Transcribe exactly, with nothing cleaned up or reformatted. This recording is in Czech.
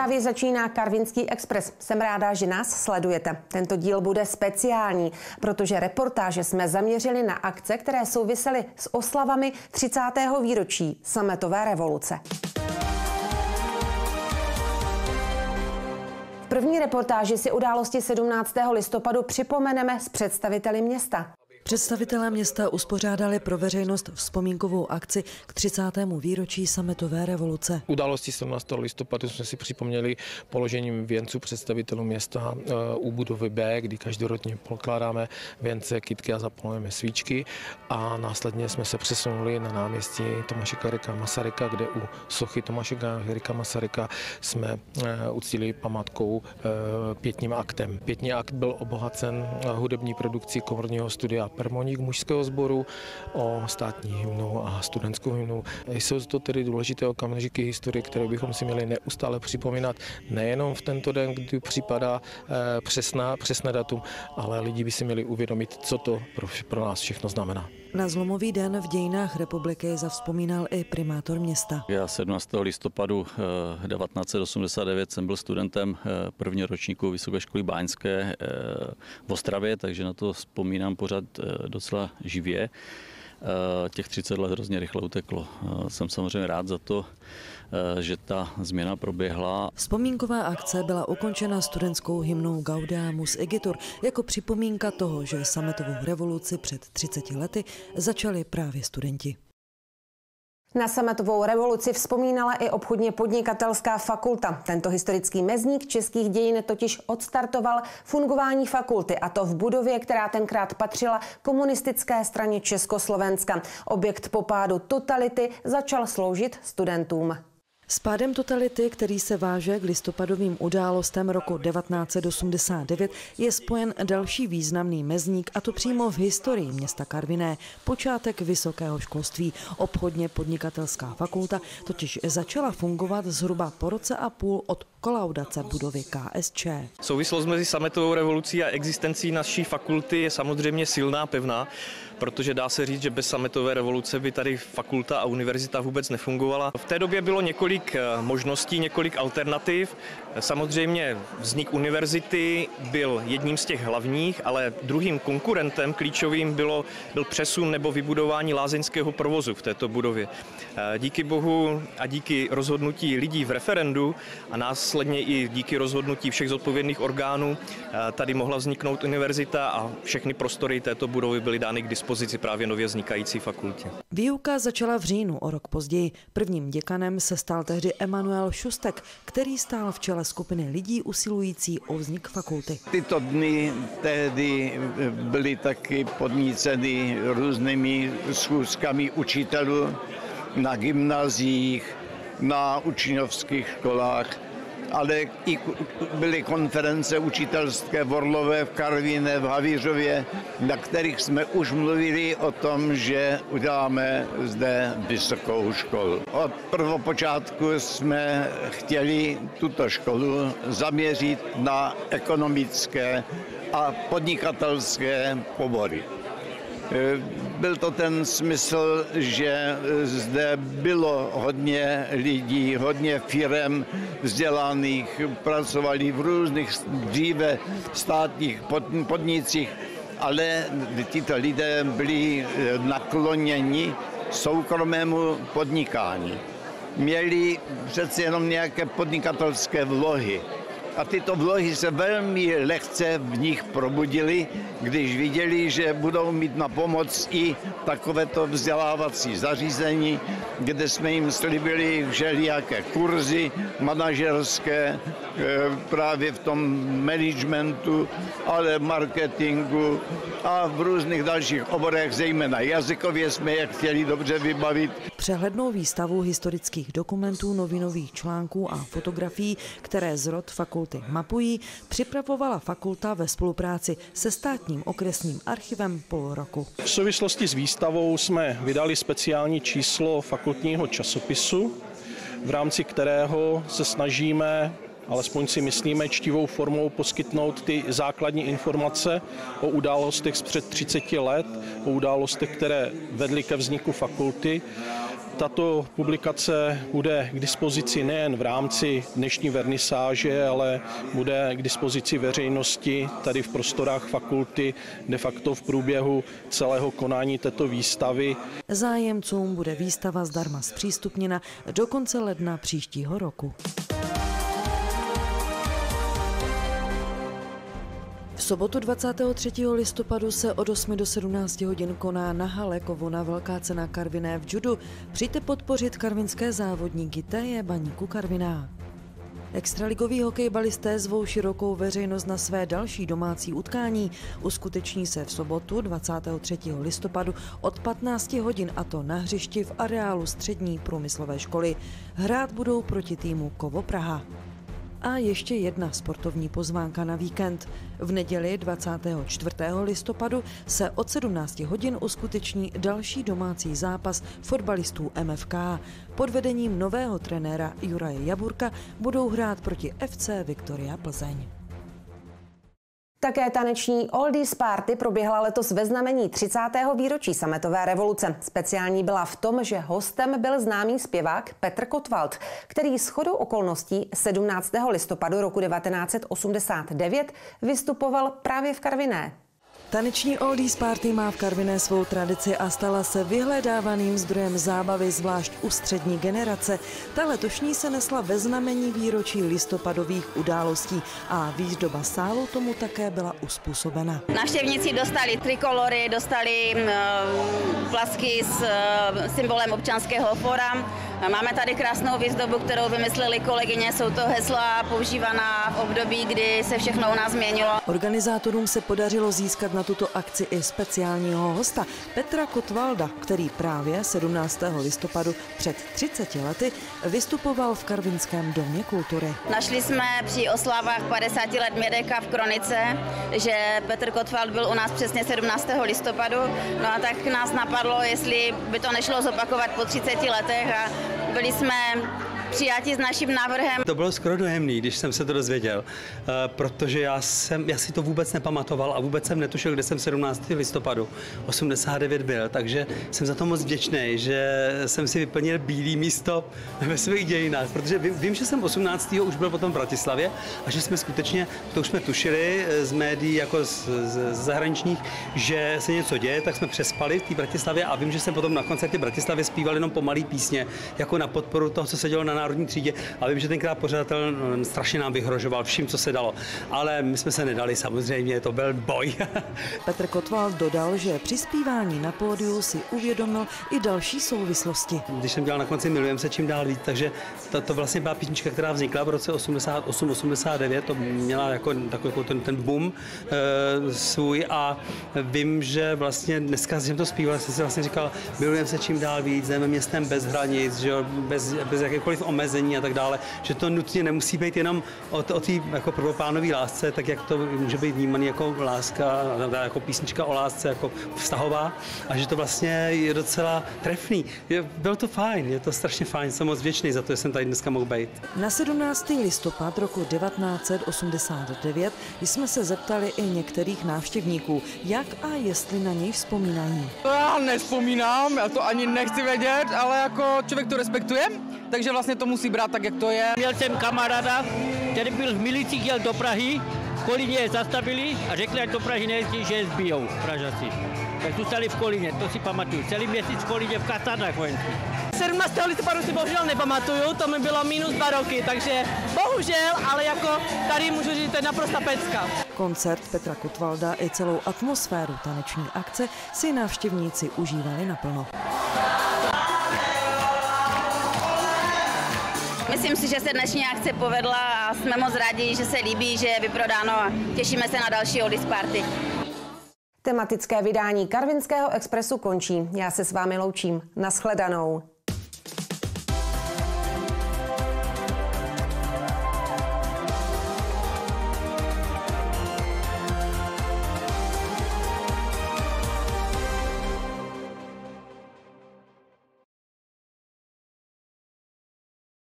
právě začíná Karvinský expres. Jsem ráda, že nás sledujete. Tento díl bude speciální, protože reportáže jsme zaměřili na akce, které souvisely s oslavami třicátého výročí sametové revoluce. V první reportáži si události sedmnáctého listopadu připomeneme s představiteli města. Představitelé města uspořádali pro veřejnost vzpomínkovou akci k třicátému výročí sametové revoluce. Události sedmnáctého listopadu jsme si připomněli položením věnců představitelů města u budovy B, kdy každoročně pokládáme věnce, kytky a zapalujeme svíčky. A následně jsme se přesunuli na náměstí Tomáše Garrigua Masaryka, kde u sochy Tomáše Garrigua Masaryka jsme uctili památkou pětním aktem. Pětní akt byl obohacen hudební produkcí komorního studia Permoník mužského sboru o státní hymnu a studentskou hymnu. Jsou to tedy důležité okamžiky historie, které bychom si měli neustále připomínat nejenom v tento den, kdy připadá přesná, přesné datum, ale lidi by si měli uvědomit, co to pro, pro nás všechno znamená. Na zlomový den v dějinách republiky zavzpomínal i primátor města. Já sedmnáctého listopadu devatenáct set osmdesát devět jsem byl studentem prvního ročníku Vysoké školy báňské v Ostravě, takže na to vzpomínám pořád docela živě. Těch třicet let hrozně rychle uteklo. Jsem samozřejmě rád za to, že ta změna proběhla. Vzpomínková akce byla ukončena studentskou hymnou Gaudeamus Igitur jako připomínka toho, že sametovou revoluci před třiceti lety začali právě studenti. Na sametovou revoluci vzpomínala i obchodně podnikatelská fakulta. Tento historický mezník českých dějin totiž odstartoval fungování fakulty, a to v budově, která tenkrát patřila komunistické straně Československa. Objekt po pádu totality začal sloužit studentům. S pádem totality, který se váže k listopadovým událostem roku devatenáct set osmdesát devět, je spojen další významný mezník, a to přímo v historii města Karviné, počátek vysokého školství. Obchodně podnikatelská fakulta totiž začala fungovat zhruba po roce a půl od kolaudace budovy K S Č. Souvislost mezi sametovou revolucí a existencí naší fakulty je samozřejmě silná, pevná, protože dá se říct, že bez sametové revoluce by tady fakulta a univerzita vůbec nefungovala. V té době bylo několik možností, několik alternativ. Samozřejmě vznik univerzity byl jedním z těch hlavních, ale druhým konkurentem klíčovým bylo, byl přesun nebo vybudování lázeňského provozu v této budově. Díky bohu a díky rozhodnutí lidí v referendu a následně i díky rozhodnutí všech zodpovědných orgánů tady mohla vzniknout univerzita a všechny prostory této budovy byly dány k dispozici právě nově vznikající fakultě. Výuka začala v říjnu o rok později. Prvním děkanem se stal tehdy Emanuel Šustek, který stál v čele skupiny lidí usilující o vznik fakulty. Tyto dny tehdy byly taky podníceny různými schůzkami učitelů na gymnáziích, na učňovských školách, ale i byly konference učitelské v Orlové, v Karviné, v Havířově, na kterých jsme už mluvili o tom, že uděláme zde vysokou školu. Od prvopočátku jsme chtěli tuto školu zaměřit na ekonomické a podnikatelské obory. Byl to ten smysl, že zde bylo hodně lidí, hodně firem vzdělaných, pracovali v různých dříve státních podnicích, ale tyto lidé byli nakloněni soukromému podnikání. Měli přece jenom nějaké podnikatelské vlohy. A tyto vlohy se velmi lehce v nich probudily, když viděli, že budou mít na pomoc i takovéto vzdělávací zařízení, kde jsme jim slibili všelijaké kurzy manažerské, právě v tom managementu, ale marketingu a v různých dalších oborech, zejména jazykově jsme je chtěli dobře vybavit. Přehlednou výstavu historických dokumentů, novinových článků a fotografií, které zrod fakulty mapují, připravovala fakulta ve spolupráci se státním okresním archivem půl roku. V souvislosti s výstavou jsme vydali speciální číslo fakultního časopisu, v rámci kterého se snažíme, alespoň si myslíme, čtivou formou poskytnout ty základní informace o událostech z před třiceti let, o událostech, které vedly ke vzniku fakulty. Tato publikace bude k dispozici nejen v rámci dnešní vernisáže, ale bude k dispozici veřejnosti tady v prostorách fakulty de facto v průběhu celého konání této výstavy. Zájemcům bude výstava zdarma zpřístupněna do konce ledna příštího roku. V sobotu dvacátého třetího listopadu se od osmi do sedmnácti hodin koná na hale Kovona velká cena Karviné v judu. Přijďte podpořit karvinské závodníky, T J Baníku Karviná. Extraligoví hokejbalisté zvou širokou veřejnost na své další domácí utkání. Uskuteční se v sobotu dvacátého třetího listopadu od patnácti hodin, a to na hřišti v areálu střední průmyslové školy. Hrát budou proti týmu Kovo Praha. A ještě jedna sportovní pozvánka na víkend. V neděli dvacátého čtvrtého listopadu se od sedmnácti hodin uskuteční další domácí zápas fotbalistů M F K. Pod vedením nového trenéra Juraje Jaburka budou hrát proti F C Viktoria Plzeň. Také taneční Oldies Party proběhla letos ve znamení třicátého výročí sametové revoluce. Speciální byla v tom, že hostem byl známý zpěvák Petr Kottwald, který shodou okolností sedmnáctého listopadu roku devatenáct set osmdesát devět vystupoval právě v Karviné. Taneční Oldies Party má v Karviné svou tradici a stala se vyhledávaným zdrojem zábavy, zvlášť u střední generace. Ta letošní se nesla ve znamení výročí listopadových událostí a výzdoba sálu tomu také byla uspůsobena. Návštěvníci dostali trikolory, dostali plasky s symbolem občanského fóra. Máme tady krásnou výzdobu, kterou vymysleli kolegyně. Jsou to hesla používaná v období, kdy se všechno u nás změnilo. Organizátorům se podařilo získat na tuto akci i speciálního hosta Petra Kottwalda, který právě sedmnáctého listopadu před třiceti lety vystupoval v Karvinském domě kultury. Našli jsme při oslavách padesáti let Mědeka v kronice, že Petr Kottwald byl u nás přesně sedmnáctého listopadu. No a tak nás napadlo, jestli by to nešlo zopakovat po třiceti letech, a byli jsme přijati s naším návrhem. To bylo skoro dojemný, když jsem se to dozvěděl, protože já, jsem, já si to vůbec nepamatoval a vůbec jsem netušil, kde jsem sedmnáctého listopadu osmdesát devět byl, takže jsem za to moc vděčný, že jsem si vyplnil bílé místo ve svých dějinách, protože vím, vím, že jsem osmnáctého už byl potom v Bratislavě a že jsme skutečně, to už jsme tušili z médií jako z, z, z zahraničních, že se něco děje, tak jsme přespali v té Bratislavě a vím, že jsem potom na koncertě v Bratislavě zpíval jenom pomalý písně, jako na podporu toho, co se dělo na národní třídě, a vím, že tenkrát pořadatel strašně nám vyhrožoval vším, co se dalo. Ale my jsme se nedali, samozřejmě, to byl boj. Petr Kottwald dodal, že při zpívání na pódiu si uvědomil i další souvislosti. Když jsem dělal na konci Milujeme se čím dál víc, takže to, to vlastně byla písnička, která vznikla v roce osmdesát osm osmdesát devět, to měla jako, jako ten, ten boom e, svůj, a vím, že vlastně dneska, když jsem to zpíval, jsem si vlastně říkal, milujeme se čím dál víc, jdeme městem bez hranic, že jo, bez, bez jakékoliv omezení a tak dále, že to nutně nemusí být jenom o, o té jako prvoplánové lásce, tak jak to může být vnímaný jako láska, jako písnička o lásce, jako vztahová, a že to vlastně je docela trefný. Je, bylo to fajn, je to strašně fajn, jsem moc vděčný za to, že jsem tady dneska mohl být. Na sedmnáctého listopad roku devatenáct set osmdesát devět jsme se zeptali i některých návštěvníků, jak a jestli na něj vzpomínají. Já nevzpomínám, já to ani nechci vědět, ale jako člověk to respektuje, takže vlastně to musí brát tak, jak to je. Měl jsem kamaráda, který byl v milici, jel do Prahy, v Kolíně je zastavili a řekli, ať do Prahy nejezdí, že je zbijou Pražaci. Tak zůstali v Kolíně, to si pamatuju. Celý měsíc v Kolíně v kasárnách vojenských. sedmnáctého listopadu si bohužel nepamatuju, to mi bylo minus dva roky, takže bohužel, ale jako tady můžu říct, to je naprosto pecka. Koncert Petra Kottwalda i celou atmosféru taneční akce si návštěvníci užívali naplno. Myslím si, že se dnešní akce povedla a jsme moc rádi, že se líbí, že je vyprodáno, a těšíme se na další Oldies Party. Tematické vydání Karvinského expresu končí. Já se s vámi loučím. Naschledanou.